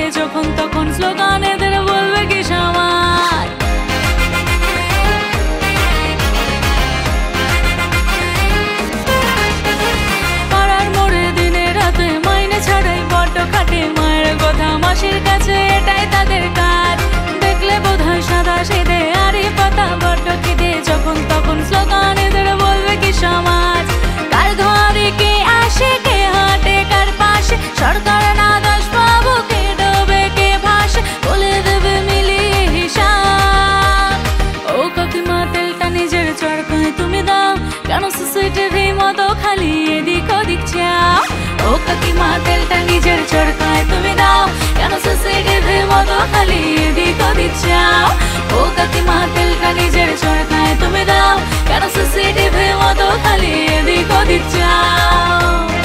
যখন তখন স্লোগান এদের বলবে কি সমাজ। পাড়ার মোড়ে দিনে রাতে মাইনে ছাড়াই বড্ড খাটে, মায়ের কথা মাসির কাছে এটাই তাদের কাজ। দেখলে বোধহয় সাদা সেদে আরে পাতা বড্ড খিদে, যখন তখন স্লোগান এদের বলবে কি সমাজ। কার ঘরে কে আসে কে হাঁটে কার পাশে, সরকার না দাস বাবু কে ডোবে কে ভাসে, বলে দেবে মিলিয়ে হিসাব। ও কাকিমা তেলটা নিজের চরকায় তুমি দাও, কেন সিসিটিভি মতো খালি এদিক ওদিক চাও। ও কাকিমা তেলটা নিজের চরকায় তুমি দাও, কেন সিসিটিভি মতো খালি এদিক ওদিক চাও। ও কাকিমা তেলটা নিজের চরকায় তুমি দাও, কেন সিসিটিভি মতো খালি এদিক ওদিক চাও।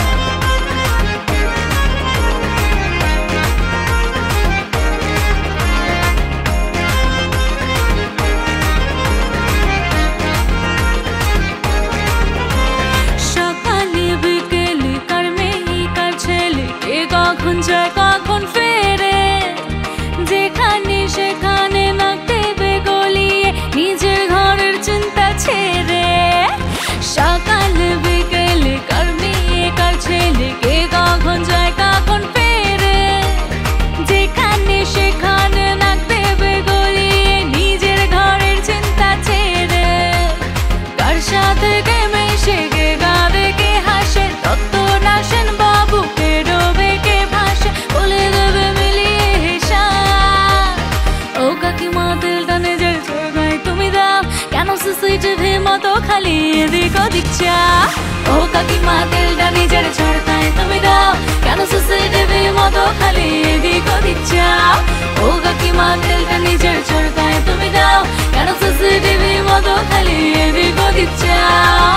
সকালে বিকেলে কার মেয়ে কার ছেলে, কে কখন যায় কখন ফেরে, যেখানে সেখানে নাক দেবে গলিয়ে নিজের ঘরের চিন্তা ছেড়ে। সকালে বিকেলে কার মেয়ে কার ছেলে, কে কখন যায় কখন ফেরে, যেখানে সেখানে নাক দেবে গলিয়ে নিজের ঘরের চিন্তা ছেড়ে। কার সাথে কে মেশে কে গাবে কে হাসে, তত্ত্ব নাসেন বাবু কে ডোবে কে ভাসে, বলে দেবে মিলিয়ে হিসাব। ও কাকিমা তেলটা নিজের চরকায় তুমি দাও, কেন সিসিটিভি মতো খালি এদিক ওদিক চাও। ও কাকিমা তেলটা নিজের চরকায় তুমি দাও, কেন সিসিটিভি মতো খালি এদিক ওদিক চাও। ও কাকিমা তেলটা নিজের চরকায় তুমি দাও, কেন সিসিটিভি মতো খালি এদিক ওদিক চাও।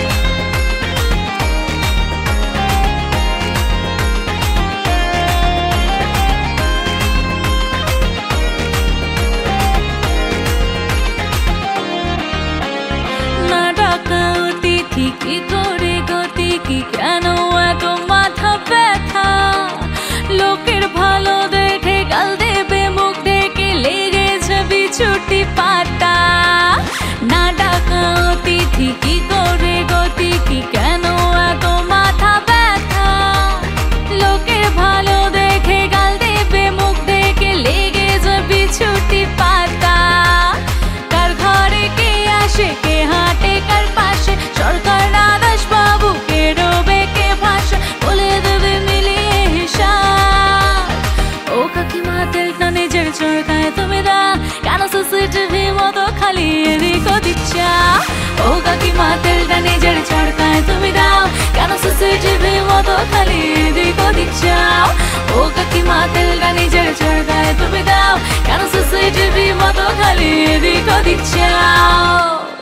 না ডাকা অতিথি কি করে গতি কি, কেন এত মাথা ব্যথা, লোকের ভালো দেখে গাল দেবে মুখ ঢেকে লেগেছে বিছুটি পাতা। না ডাকা অতিথি কি করে গতি কি, কেন এত মাথা ব্যথা, লোকের ভালো দেখে গাল দেবে মুখ ঢেকে লেগেছে বিছুটি পাতা। কার ঘরে কে আসে কে হাঁটে কার পাশে, সরকার না দাস বাবু কে ডোবে কে ভাসে, বলে দেবে মিলিয়ে হিসাব। ও কাকিমা তেলটা নিজের চরকায় তুমি দাও, কেন সিসিটিভি মতো খালি এদিক ওদিক চাও। ও কাকিমা তেলটা নিজের চরকায় তুমি দাও, কেন সিসিটিভি মতো খালি এদিক ওদিক চাও। ও কাকিমা তেলটা নিজের চরকায় তুমি দাও, কেন সিসিটিভি মতো খালি এদিক ওদিক চাও।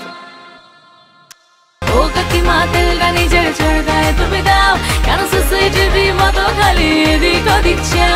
ও কাকিমা তেলটা নিজের চরকায় তুমি দাও, কেন সিসিটিভি মতো খালি এদিক ওদিক চাও।